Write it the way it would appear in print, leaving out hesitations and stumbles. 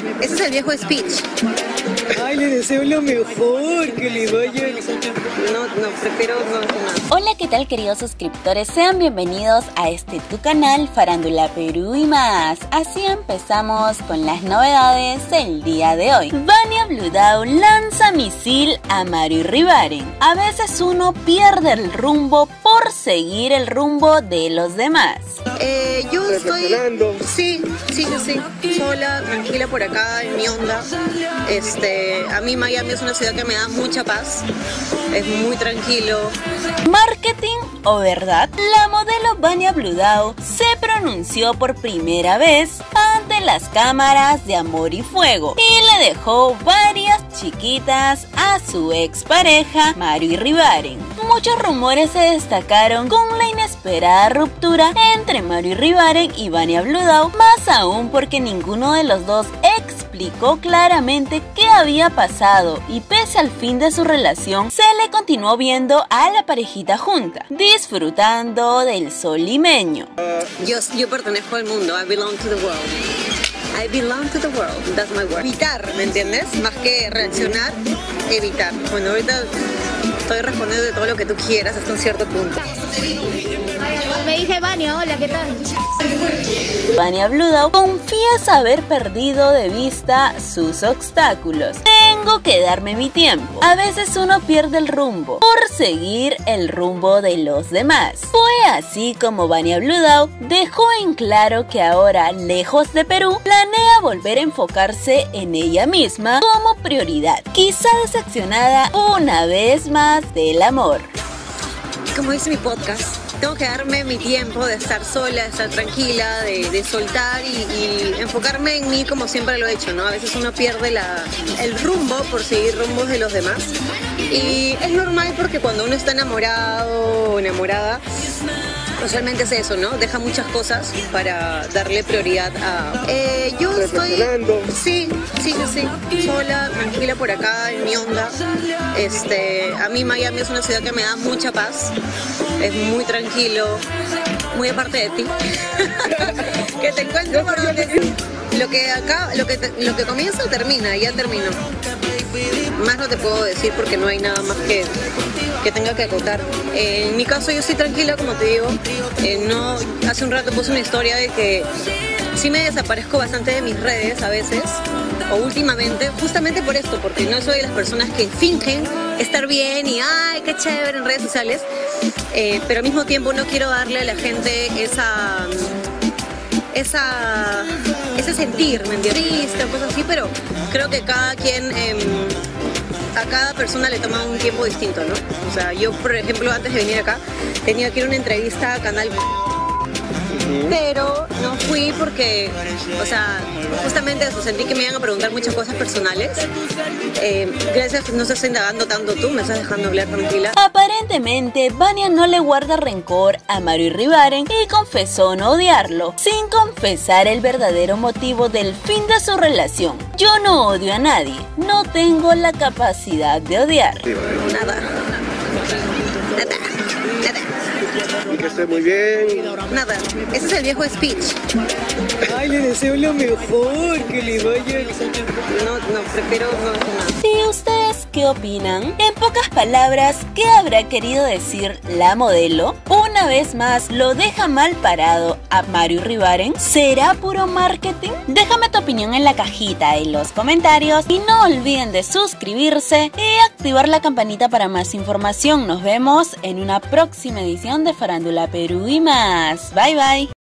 ese es el viejo speech. Ay, le deseo lo mejor, que le vaya. No, prefiero no hacer nada. Hola, ¿qué tal, queridos suscriptores? Sean bienvenidos a tu canal Farándula Perú y más. Así empezamos con las novedades del día de hoy. Vania Bludau lanza misil a Mario Iribarren. A veces uno pierde el rumbo por seguir el rumbo de los demás. Yo estoy sola, tranquila por acá en mi onda. A mí Miami es una ciudad que me da mucha paz, es muy tranquilo. ¿Marketing o verdad? La modelo Vania Bludau se pronunció por primera vez ante las cámaras de Amor y Fuego y le dejó varias chiquitas a su expareja Mario Iribarren. Muchos rumores se destacaron con la inesperada ruptura entre Mario Iribarren y Vania Bludau, más aún porque ninguno de los dos explicó claramente qué había pasado y pese al fin de su relación se le continuó viendo a la parejita junta, disfrutando del sol limeño. Yo pertenezco al mundo, I belong to the world. I belong to the world, that's my word. Evitar, ¿me entiendes? Más que reaccionar, evitar. Bueno, ahorita estoy respondiendo de todo lo que tú quieras hasta un cierto punto. Me dice Vania, hola, ¿qué tal? Vania Bludau confiesa haber perdido de vista sus obstáculos. Tengo que darme mi tiempo. A veces uno pierde el rumbo por seguir el rumbo de los demás. Fue así como Vania Bludau dejó en claro que ahora, lejos de Perú, planea volver a enfocarse en ella misma como prioridad. Quizá decepcionada una vez más del amor. Como dice mi podcast, tengo que darme mi tiempo de estar sola, de estar tranquila, de soltar y enfocarme en mí como siempre lo he hecho, ¿no? A veces uno pierde el rumbo por seguir rumbos de los demás. Y es normal porque cuando uno está enamorado o enamorada, usualmente es eso, ¿no? Deja muchas cosas para darle prioridad a... yo estoy... Sí, sola, tranquila por acá en mi onda. A mí Miami es una ciudad que me da mucha paz, es muy tranquilo, muy aparte de ti. Que te encuentro por donde... Lo que comienza termina, ya terminó. Más no te puedo decir porque no hay nada más que tenga que acotar. En mi caso yo estoy tranquila, como te digo. Hace un rato puse una historia de que sí me desaparezco bastante de mis redes a veces, o últimamente, justamente por esto, porque no soy de las personas que fingen estar bien y ¡ay, qué chévere!, en redes sociales, pero al mismo tiempo no quiero darle a la gente ese sentir, ¿me entiendes? Triste o cosas así, pero creo que cada quien... a cada persona le toma un tiempo distinto, ¿no? O sea, yo, por ejemplo, antes de venir acá, tenía que ir a una entrevista a Canal... Pero no fui porque, o sea, justamente eso, sentí que me iban a preguntar muchas cosas personales. Gracias, no estás indagando tanto tú, me estás dejando hablar tranquila. Aparentemente, Vania no le guarda rencor a Mario Iribarren y confesó no odiarlo, sin confesar el verdadero motivo del fin de su relación. Yo no odio a nadie, no tengo la capacidad de odiar. Nada. Y que esté muy bien. Nada, ese es el viejo speech. Ay, le deseo lo mejor, que le vaya. No, prefiero no hacer nada. ¿Y ustedes qué opinan? En pocas palabras, ¿qué habrá querido decir la modelo? Una vez más, ¿lo deja mal parado a Mario Iribarren? ¿Será puro marketing? Déjame tu opinión en la cajita de los comentarios y no olviden de suscribirse y activar la campanita para más información. Nos vemos en una próxima edición de Farándula Perú y más. Bye bye.